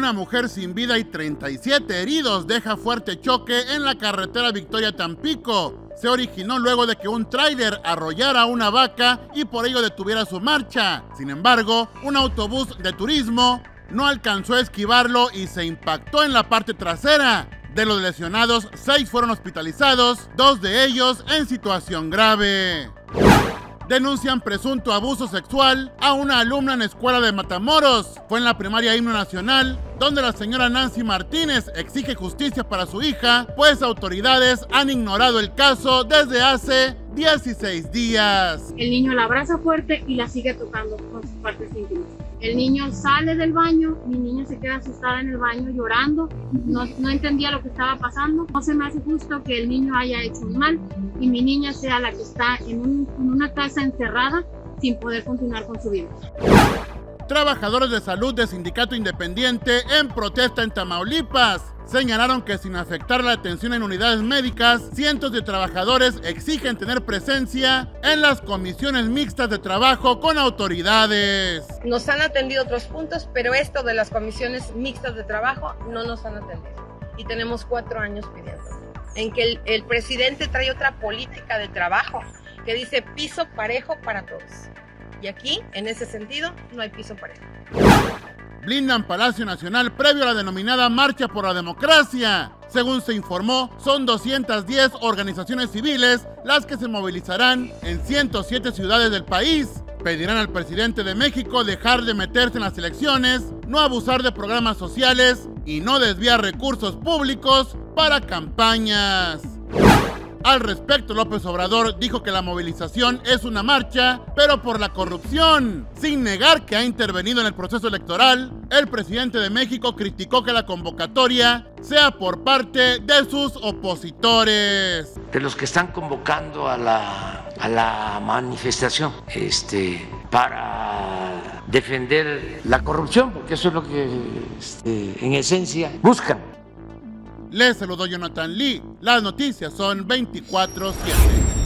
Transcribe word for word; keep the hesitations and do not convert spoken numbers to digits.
Una mujer sin vida y treinta y siete heridos deja fuerte choque en la carretera Victoria-Tampico. Se originó luego de que un tráiler arrollara a una vaca y por ello detuviera su marcha. Sin embargo, un autobús de turismo no alcanzó a esquivarlo y se impactó en la parte trasera. De los lesionados, seis fueron hospitalizados, dos de ellos en situación grave. Denuncian presunto abuso sexual a una alumna en escuela de Matamoros. Fue en la primaria Himno Nacional, donde la señora Nancy Martínez exige justicia para su hija, pues autoridades han ignorado el caso desde hace dieciséis días. El niño la abraza fuerte y la sigue tocando con sus partes íntimas. El niño sale del baño, mi niña se queda asustada en el baño llorando, no, no entendía lo que estaba pasando. No se me hace justo que el niño haya hecho un mal y mi niña sea la que está en, un, en una casa encerrada sin poder continuar con su vida. Trabajadores de salud de Sindicato Independiente en protesta en Tamaulipas señalaron que sin afectar la atención en unidades médicas, cientos de trabajadores exigen tener presencia en las comisiones mixtas de trabajo con autoridades. Nos han atendido otros puntos, pero esto de las comisiones mixtas de trabajo no nos han atendido. Y tenemos cuatro años pidiendo. En que el, el presidente trae otra política de trabajo que dice piso parejo para todos. Y aquí, en ese sentido, no hay piso parejo. Blindan Palacio Nacional previo a la denominada Marcha por la Democracia. Según se informó, son doscientas diez organizaciones civiles las que se movilizarán en ciento siete ciudades del país. Pedirán al presidente de México dejar de meterse en las elecciones, no abusar de programas sociales y no desviar recursos públicos para campañas. Al respecto, López Obrador dijo que la movilización es una marcha, pero por la corrupción. Sin negar que ha intervenido en el proceso electoral, el presidente de México criticó que la convocatoria sea por parte de sus opositores. De los que están convocando a la, a la manifestación este, para defender la corrupción, porque eso es lo que este, en esencia buscan. Les saludó Jonathan Lee. Las noticias son veinticuatro siete.